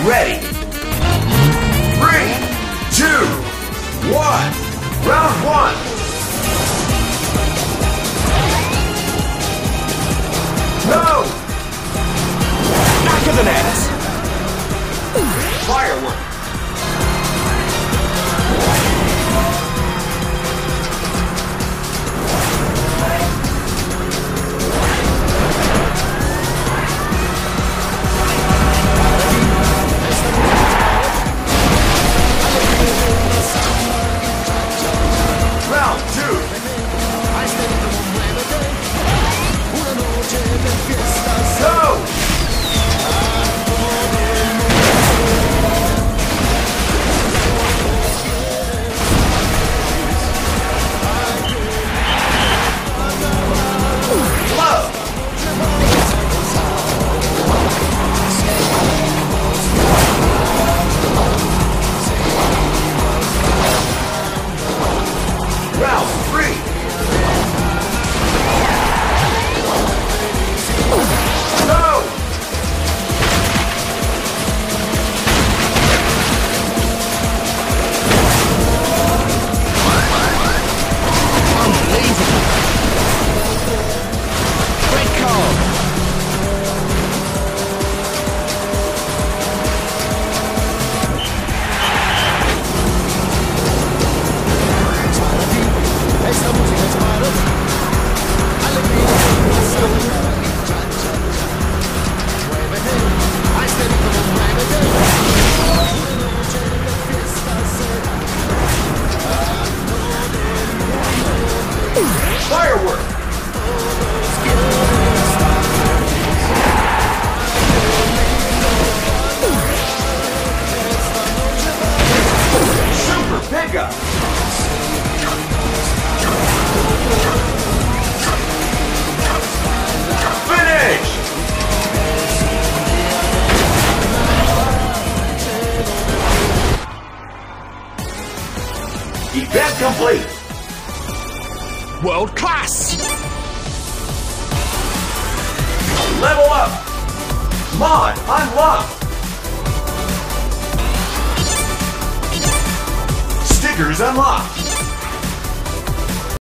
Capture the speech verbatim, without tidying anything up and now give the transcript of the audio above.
ready. Three, two, one. Round one. Go! Back of the net. Firework. Round two. Go! Round three. Go! Unbelievable. Red card. Esta música es para ti. Alegría de corazón. Muévete, a este ritmo muévete. Una noche de fiesta será. Firework. Todos quieren estar felices. Super pickup. Finish! Event complete. World class. Level up. Mod unlocked. Stickers unlocked.